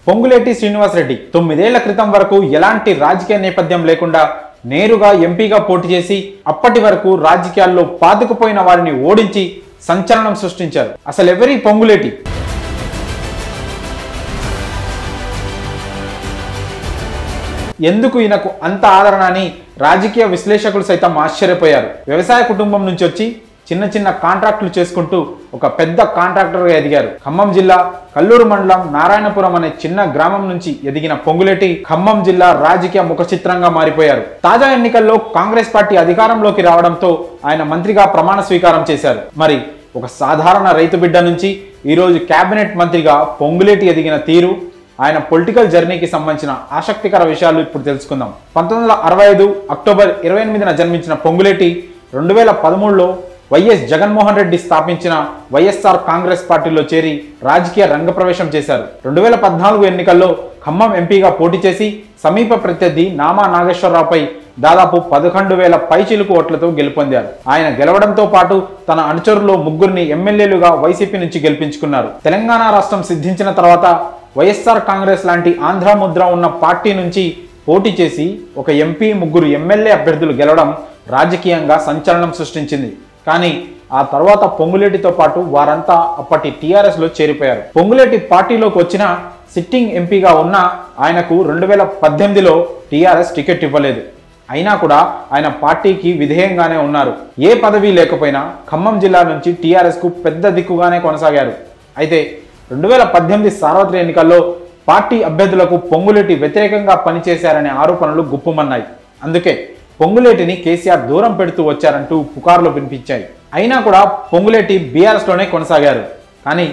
పొంగులేటి శ్రీనివాసరెడ్డి 9 ఏళ్ల క్రితం వరకు ఎలాంటి రాజకీయ నేపథ్యం లేకుండా నేరుగా ఎంపీగా పోటీ చేసి అప్పటి వరకు రాజకీయాల్లో పాతుకుపోయిన వారిని ఓడించి సంచలనం సృష్టించారు. అసలు ఎవరి పొంగులేటి? ఎందుకు ఈయనకు అంత ఆదరణ అని రాజకీయ విశ్లేషకులు సైతం ఆశ్చర్యపోయారు. వ్యవసాయ కుటుంబం నుంచి వచ్చి చిన్న చిన్న కాంట్రాక్టులు చేసుకుంటూ ఒక పెద్ద కాంట్రాక్టర్గా ఎదిగారు. ఖమ్మం జిల్లా కల్లూరు మండలం నారాయణపురం అనే చిన్న గ్రామం నుంచి ఎదిగిన పొంగులేటి ఖమ్మం జిల్లా రాజకీయ ముఖచిత్రంగా మారిపోయారు. తాజా ఎన్నికల్లో కాంగ్రెస్ పార్టీ అధికారంలోకి రావడంతో ఆయన మంత్రిగా ప్రమాణ స్వీకారం చేశారు. మరి ఒక సాధారణ రైతు బిడ్డ నుంచి ఈరోజు కేబినెట్ మంత్రిగా పొంగులేటి ఎదిగిన తీరు, ఆయన పొలిటికల్ జర్నీకి సంబంధించిన ఆసక్తికర విషయాలు ఇప్పుడు తెలుసుకుందాం. 1965 అక్టోబర్ 28న జన్మించిన పొంగులేటి 2013లో వైఎస్ జగన్మోహన్ రెడ్డి స్థాపించిన వైఎస్ఆర్ కాంగ్రెస్ పార్టీలో చేరి రాజకీయ రంగప్రవేశం చేశారు. 2014 ఎన్నికల్లో ఖమ్మం ఎంపీగా పోటీ చేసి సమీప ప్రత్యర్థి నామా నాగేశ్వరరావుపై దాదాపు 11,000 పైచిలుకు ఓట్లతో గెలుపొందారు. ఆయన గెలవడంతో పాటు తన అనుచరులు ముగ్గురిని ఎమ్మెల్యేలుగా వైసీపీ నుంచి గెలిపించుకున్నారు. తెలంగాణ రాష్ట్రం సిద్ధించిన తర్వాత వైఎస్ఆర్ కాంగ్రెస్ లాంటి ఆంధ్ర ముద్ర ఉన్న పార్టీ నుంచి పోటీ చేసి ఒక ఎంపీ, ముగ్గురు ఎమ్మెల్యే అభ్యర్థులు గెలవడం రాజకీయంగా సంచలనం సృష్టించింది. కానీ ఆ తర్వాత పొంగులేటితో పాటు వారంతా అప్పటి టీఆర్ఎస్లో చేరిపోయారు. పొంగులేటి పార్టీలోకి వచ్చిన సిట్టింగ్ ఎంపీగా ఉన్న ఆయనకు 2018లో టీఆర్ఎస్ టికెట్ ఇవ్వలేదు. అయినా కూడా ఆయన పార్టీకి విధేయంగానే ఉన్నారు. ఏ పదవి లేకపోయినా ఖమ్మం జిల్లా నుంచి టీఆర్ఎస్కు పెద్ద దిక్కుగానే కొనసాగారు. అయితే 2018 సార్వత్రిక ఎన్నికల్లో పార్టీ అభ్యర్థులకు పొంగులేటి వ్యతిరేకంగా పనిచేశారనే ఆరోపణలు గుప్పుమన్నాయి. అందుకే పొంగులేటిని కేసీఆర్ దూరం పెడుతూ వచ్చారంటూ పుకార్లు వినిపించాయి. అయినా కూడా పొంగులేటి బీఆర్ఎస్లోనే కొనసాగారు. కానీ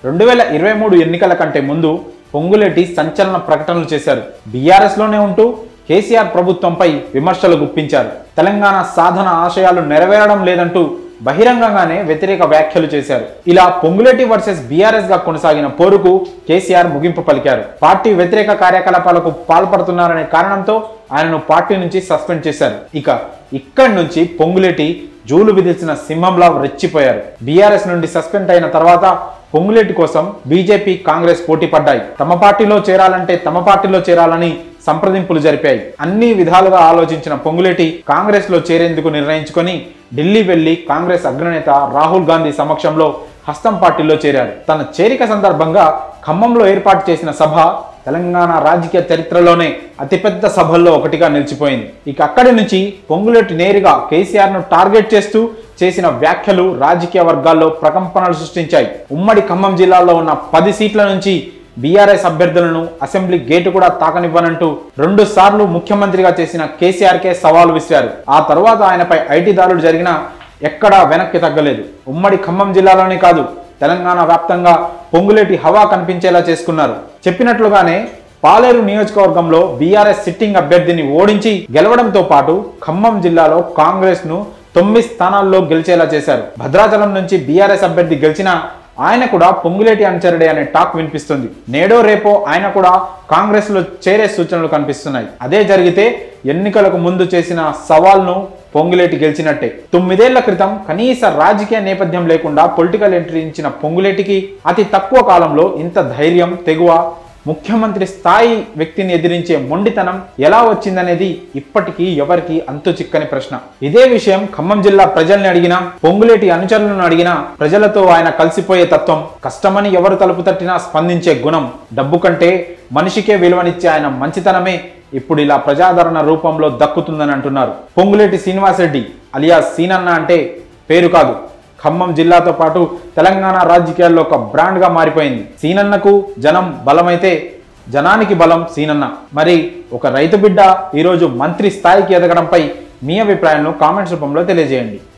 2023 ఎన్నికల కంటే ముందు పొంగులేటి సంచలన ప్రకటనలు చేశారు. బీఆర్ఎస్లోనే ఉంటూ కేసీఆర్ ప్రభుత్వంపై విమర్శలు గుప్పించారు. తెలంగాణ సాధన ఆశయాలు నెరవేరడం లేదంటూ బహిరంగంగానే వ్యతిరేక వ్యాఖ్యలు చేశారు. ఇలా పొంగులేటి వర్సెస్ బీఆర్ఎస్ గా కొనసాగిన పోరుకు కేసీఆర్ ముగింపు పలికారు. పార్టీ వ్యతిరేక కార్యకలాపాలకు పాల్పడుతున్నారనే కారణంతో ఆయనను పార్టీ నుంచి సస్పెండ్ చేశారు. ఇక్కడి నుంచి పొంగులేటి జూలు విధిల్చిన సింహంలా రెచ్చిపోయారు. బీఆర్ఎస్ నుండి సస్పెండ్ అయిన తర్వాత పొంగులేటి కోసం బీజేపీ, కాంగ్రెస్ పోటీ పడ్డాయి. తమ పార్టీలో చేరాలంటే తమ పార్టీలో చేరాలని సంప్రదింపులు జరిపాయి. అన్ని విధాలుగా ఆలోచించిన పొంగులేటి కాంగ్రెస్ లో చేరేందుకు నిర్ణయించుకొని ఢిల్లీ వెళ్లి కాంగ్రెస్ అగ్రనేత రాహుల్ గాంధీ సమక్షంలో హస్తం పార్టీలో చేరారు. తన చేరిక సందర్భంగా ఖమ్మంలో ఏర్పాటు చేసిన సభ తెలంగాణ రాజకీయ చరిత్రలోనే అతిపెద్ద సభల్లో ఒకటిగా నిలిచిపోయింది. అక్కడి నుంచి పొంగులేటి నేరుగా కేసీఆర్ను టార్గెట్ చేస్తూ చేసిన వ్యాఖ్యలు రాజకీయ వర్గాల్లో ప్రకంపనలు సృష్టించాయి. ఉమ్మడి ఖమ్మం జిల్లాలో ఉన్న 10 సీట్ల నుంచి బీఆర్ఎస్ అభ్యర్థులను అసెంబ్లీ గేటు కూడా తాకనివ్వనంటూ 2 సార్లు ముఖ్యమంత్రిగా చేసిన కేసీఆర్కే సవాలు విసిరారు. ఆ తర్వాత ఆయనపై ఐటీ దాడులు జరిగినా ఎక్కడా వెనక్కి తగ్గలేదు. ఉమ్మడి ఖమ్మం జిల్లాలోనే కాదు, తెలంగాణ వ్యాప్తంగా పొంగులేటి హవా కనిపించేలా చేసుకున్నారు. చెప్పినట్లుగానే పాలేరు నియోజకవర్గంలో బీఆర్ఎస్ సిట్టింగ్ అభ్యర్థిని ఓడించి గెలవడంతో పాటు ఖమ్మం జిల్లాలో కాంగ్రెస్ ను 9 స్థానాల్లో గెలిచేలా చేశారు. భద్రాచలం నుంచి బీఆర్ఎస్ అభ్యర్థి గెలిచినా ఆయన కూడా పొంగులేటి అనుచరుడే అనే టాక్ వినిపిస్తుంది. నేడో రేపో ఆయన కూడా కాంగ్రెస్ లో చేరే సూచనలు కనిపిస్తున్నాయి. అదే జరిగితే ఎన్నికలకు ముందు చేసిన సవాల్ను పొంగులేటి గెలిచినట్టే. 9 ఏళ్ల క్రితం కనీస రాజకీయ నేపథ్యం లేకుండా పొలిటికల్ ఎంట్రీ ఇచ్చిన పొంగులేటికి అతి తక్కువ కాలంలో ఇంత ధైర్యం, తెగువ, ముఖ్యమంత్రి స్థాయి వ్యక్తిని ఎదిరించే మొండితనం ఎలా వచ్చిందనేది ఇప్పటికీ ఎవరికి అంతు చిక్కని ప్రశ్న. ఇదే విషయం ఖమ్మం జిల్లా ప్రజల్ని అడిగినా, పొంగులేటి అనుచరులను అడిగినా ప్రజలతో ఆయన కలిసిపోయే తత్వం, కష్టమని ఎవరు తలుపు తట్టినా స్పందించే గుణం, డబ్బు కంటే మనిషికే విలువనిచ్చే ఆయన మంచితనమే ఇప్పుడు ఇలా ప్రజాదరణ రూపంలో దక్కుతుందని అంటున్నారు. పొంగులేటి శ్రీనివాసరెడ్డి అలియాస్ సీనన్న అంటే పేరు కాదు, ఖమ్మం జిల్లాతో పాటు తెలంగాణ రాజకీయాల్లో ఒక బ్రాండ్ గా మారిపోయింది. సీనన్నకు జనం బలమైతే జనానికి బలం సీనన్న. మరి ఒక రైతు బిడ్డ ఈరోజు మంత్రి స్థాయికి ఎదగడంపై మీ అభిప్రాయాలను కామెంట్స్ రూపంలో తెలియజేయండి.